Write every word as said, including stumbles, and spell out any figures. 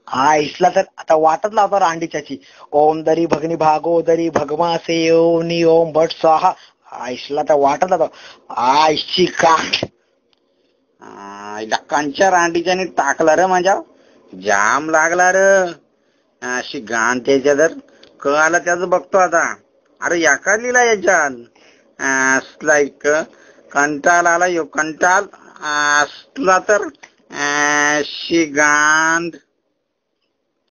हा इसला तर आता वाटत लावतो रांडीच्याची. ओम दरी भगनी भागो दरी भगमासे ओनी ओम भट स्वाहा. हा इसला तर वाटत लावतो. आ इशी का कंच्या रांडीच्याने टाकला रे माझ्या जाम लागला र. अशी गाण त्याच्या तर कळाला त्याच बघतो आता. अरे याका लिहिला याच्यात लाईक कंटाल आला यो कंटाल असला तर शी गांड